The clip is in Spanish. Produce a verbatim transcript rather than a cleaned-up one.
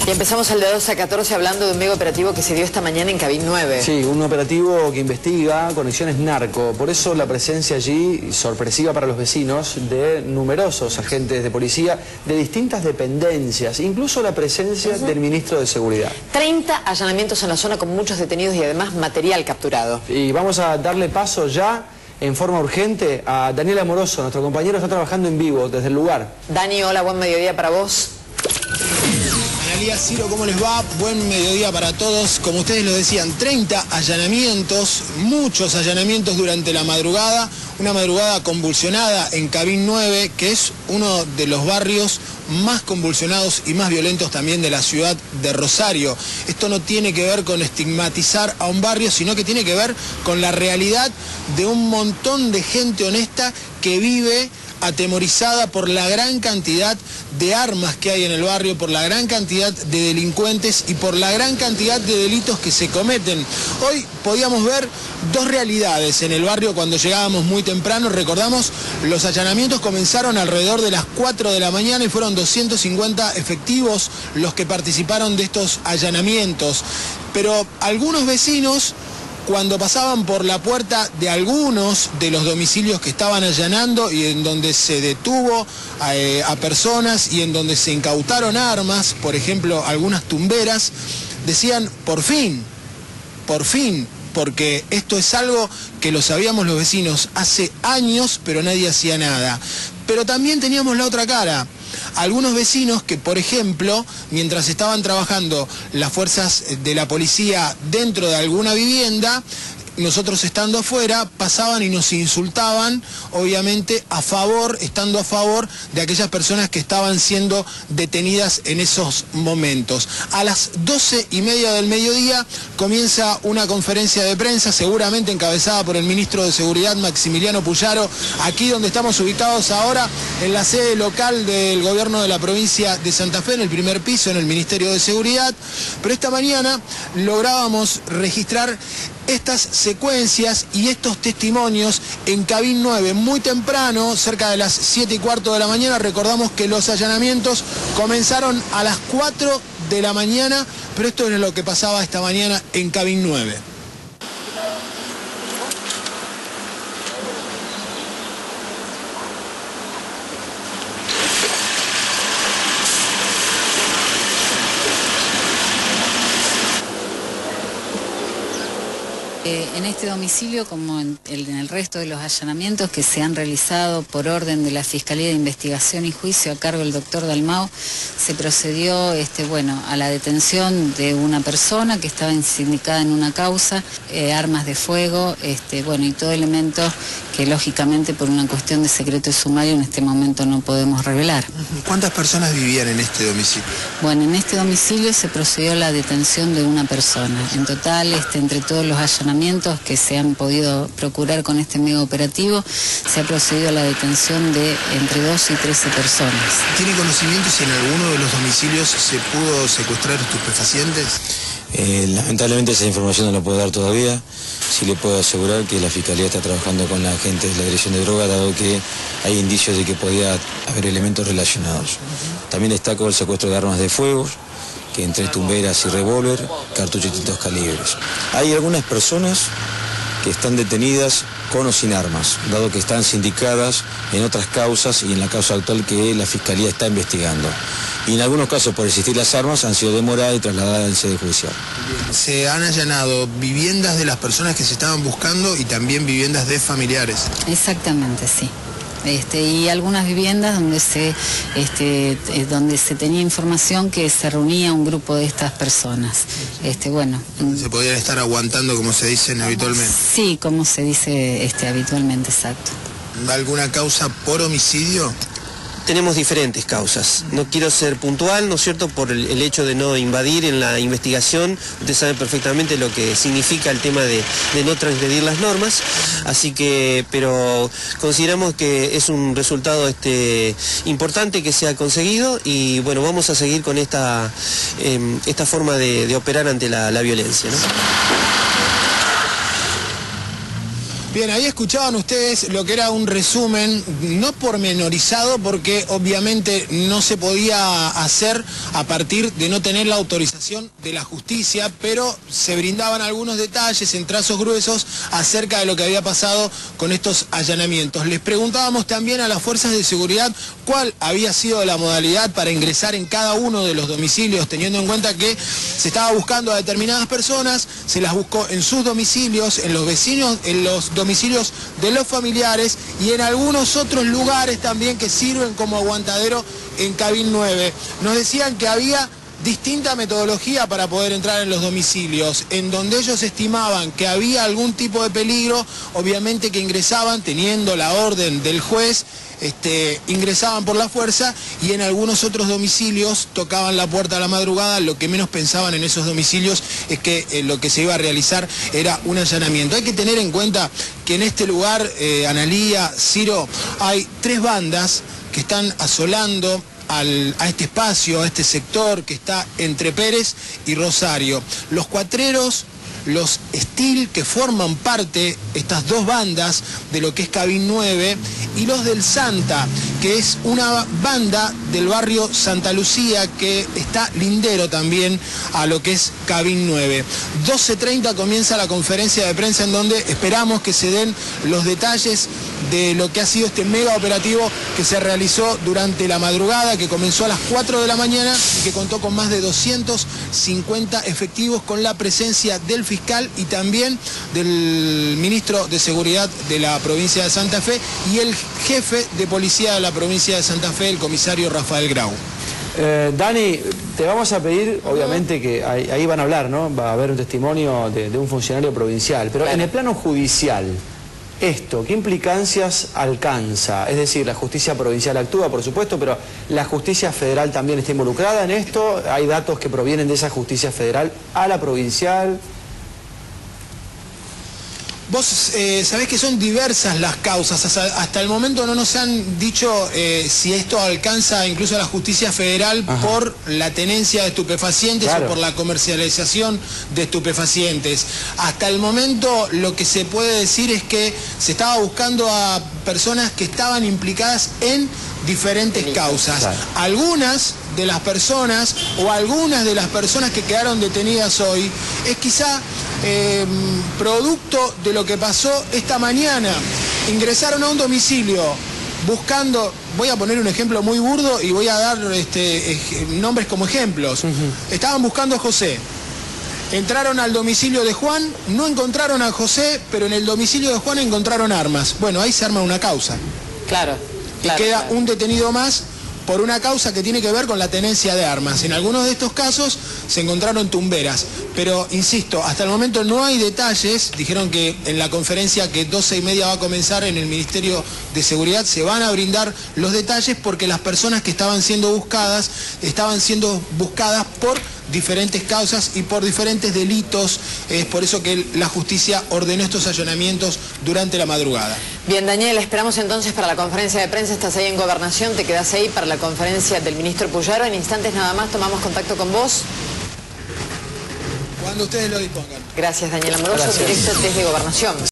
Y empezamos el de doce a catorce hablando de un mega operativo que se dio esta mañana en Cabín nueve. Sí, un operativo que investiga conexiones narco. Por eso la presencia allí, sorpresiva para los vecinos, de numerosos agentes de policía de distintas dependencias. Incluso la presencia uh-huh. del ministro de Seguridad. treinta allanamientos en la zona con muchos detenidos y además material capturado. Y vamos a darle paso ya en forma urgente a Daniel Amoroso. Nuestro compañero está trabajando en vivo desde el lugar. Dani, hola, buen mediodía para vos. Analía, Ciro, ¿cómo les va? Buen mediodía para todos. Como ustedes lo decían, treinta allanamientos, muchos allanamientos durante la madrugada. Una madrugada convulsionada en Cabín nueve, que es uno de los barrios más convulsionados y más violentos también de la ciudad de Rosario. Esto no tiene que ver con estigmatizar a un barrio, sino que tiene que ver con la realidad de un montón de gente honesta que vive atemorizada por la gran cantidad de armas que hay en el barrio, por la gran cantidad de delincuentes y por la gran cantidad de delitos que se cometen. Hoy podíamos ver dos realidades en el barrio cuando llegábamos muy temprano. Recordamos, los allanamientos comenzaron alrededor de las cuatro de la mañana y fueron doscientos cincuenta efectivos los que participaron de estos allanamientos. Pero algunos vecinos, cuando pasaban por la puerta de algunos de los domicilios que estaban allanando y en donde se detuvo a, eh, a personas y en donde se incautaron armas, por ejemplo, algunas tumberas, decían, por fin, por fin, porque esto es algo que lo sabíamos los vecinos hace años, pero nadie hacía nada. Pero también teníamos la otra cara. Algunos vecinos que, por ejemplo, mientras estaban trabajando las fuerzas de la policía dentro de alguna vivienda, nosotros estando afuera, pasaban y nos insultaban, obviamente a favor, estando a favor de aquellas personas que estaban siendo detenidas en esos momentos. A las doce y media del mediodía comienza una conferencia de prensa, seguramente encabezada por el ministro de Seguridad, Maximiliano Puyaro, aquí donde estamos ubicados ahora, en la sede local del gobierno de la provincia de Santa Fe, en el primer piso, en el Ministerio de Seguridad. Pero esta mañana lográbamos registrar estas secuencias y estos testimonios en Cabín nueve. Muy temprano, cerca de las siete y cuarto de la mañana, recordamos que los allanamientos comenzaron a las cuatro de la mañana, pero esto es lo que pasaba esta mañana en Cabín nueve. En este domicilio, como en el, en el resto de los allanamientos que se han realizado por orden de la Fiscalía de Investigación y Juicio a cargo del doctor Dalmau, se procedió este, bueno, a la detención de una persona que estaba sindicada en una causa, eh, armas de fuego, este, bueno, y todo elemento que lógicamente por una cuestión de secreto sumario en este momento no podemos revelar. ¿Cuántas personas vivían en este domicilio? Bueno, en este domicilio se procedió a la detención de una persona. En total, este, entre todos los allanamientos que se han podido procurar con este mega operativo, se ha procedido a la detención de entre doce y trece personas. ¿Tiene conocimiento si en alguno de los domicilios se pudo secuestrar estupefacientes? Eh, lamentablemente esa información no la puedo dar todavía. Sí le puedo asegurar que la Fiscalía está trabajando con la gente de la Dirección de Droga, dado que hay indicios de que podía haber elementos relacionados. También destaco el secuestro de armas de fuego, que entre tumberas y revólver, cartuchos de distintos calibres. Hay algunas personas que están detenidas con o sin armas, dado que están sindicadas en otras causas y en la causa actual que la Fiscalía está investigando. Y en algunos casos, por existir las armas, han sido demoradas y trasladadas al sede judicial. Se han allanado viviendas de las personas que se estaban buscando y también viviendas de familiares. Exactamente, sí. Este, y algunas viviendas donde se, este, donde se tenía información que se reunía un grupo de estas personas. Este, bueno, ¿se podían estar aguantando, como se dice habitualmente? Sí, como se dice este, habitualmente, exacto. ¿Alguna causa por homicidio? Tenemos diferentes causas. No quiero ser puntual, ¿no es cierto?, por el, el hecho de no invadir en la investigación. Usted sabe perfectamente lo que significa el tema de, de no transgredir las normas, así que, pero consideramos que es un resultado este, importante que se ha conseguido y bueno, vamos a seguir con esta, eh, esta forma de, de operar ante la, la violencia, ¿no? Bien, ahí escuchaban ustedes lo que era un resumen, no pormenorizado, porque obviamente no se podía hacer a partir de no tener la autorización de la justicia, pero se brindaban algunos detalles en trazos gruesos acerca de lo que había pasado con estos allanamientos. Les preguntábamos también a las fuerzas de seguridad cuál había sido la modalidad para ingresar en cada uno de los domicilios, teniendo en cuenta que se estaba buscando a determinadas personas, se las buscó en sus domicilios, en los vecinos, en los domicilios de los familiares y en algunos otros lugares también que sirven como aguantadero en Cabin nueve. Nos decían que había distinta metodología para poder entrar en los domicilios, en donde ellos estimaban que había algún tipo de peligro, obviamente que ingresaban teniendo la orden del juez, este, ingresaban por la fuerza, y en algunos otros domicilios tocaban la puerta a la madrugada. Lo que menos pensaban en esos domicilios es que eh, lo que se iba a realizar era un allanamiento. Hay que tener en cuenta que en este lugar, eh, Analía, Ciro, hay tres bandas que están asolando Al, a este espacio, a este sector que está entre Pérez y Rosario. Los cuatreros, los Steel, que forman parte, estas dos bandas, de lo que es Cabin nueve, y los del Santa, que es una banda del barrio Santa Lucía, que está lindero también a lo que es Cabin nueve. doce treinta comienza la conferencia de prensa en donde esperamos que se den los detalles de lo que ha sido este mega operativo que se realizó durante la madrugada, que comenzó a las cuatro de la mañana y que contó con más de doscientos cincuenta efectivos, con la presencia del fiscal y también del ministro de Seguridad de la provincia de Santa Fe y el jefe de policía de la provincia de Santa Fe, el comisario Rafael Grau. Eh, Dani, te vamos a pedir, obviamente que ahí, ahí van a hablar, ¿no? Va a haber un testimonio de, de un funcionario provincial, pero claro, en el plano judicial, ¿esto qué implicancias alcanza? Es decir, la justicia provincial actúa, por supuesto, pero ¿la justicia federal también está involucrada en esto? ¿Hay datos que provienen de esa justicia federal a la provincial? Vos eh, sabés que son diversas las causas. Hasta, hasta el momento no nos han dicho eh, si esto alcanza incluso a la justicia federal. Ajá. Por la tenencia de estupefacientes, claro, o por la comercialización de estupefacientes. Hasta el momento lo que se puede decir es que se estaba buscando a personas que estaban implicadas en diferentes causas. Claro. Algunas de las personas o algunas de las personas que quedaron detenidas hoy es quizá eh, producto de lo que pasó esta mañana. Ingresaron a un domicilio buscando, voy a poner un ejemplo muy burdo y voy a dar este, nombres como ejemplos. Uh-huh. Estaban buscando a José. Entraron al domicilio de Juan, no encontraron a José, pero en el domicilio de Juan encontraron armas. Bueno, ahí se arma una causa. Claro. Claro, y queda claro. un detenido más por una causa que tiene que ver con la tenencia de armas. En algunos de estos casos se encontraron tumberas, pero insisto, hasta el momento no hay detalles. Dijeron que en la conferencia que doce y media va a comenzar en el Ministerio de Seguridad se van a brindar los detalles, porque las personas que estaban siendo buscadas, estaban siendo buscadas por diferentes causas y por diferentes delitos. Es por eso que la justicia ordenó estos allanamientos durante la madrugada. Bien, Daniel, esperamos entonces para la conferencia de prensa. Estás ahí en Gobernación, te quedás ahí para la conferencia del ministro Puyaro. En instantes nada más tomamos contacto con vos. Cuando ustedes lo dispongan. Gracias, Daniel Amoroso, directo desde Gobernación.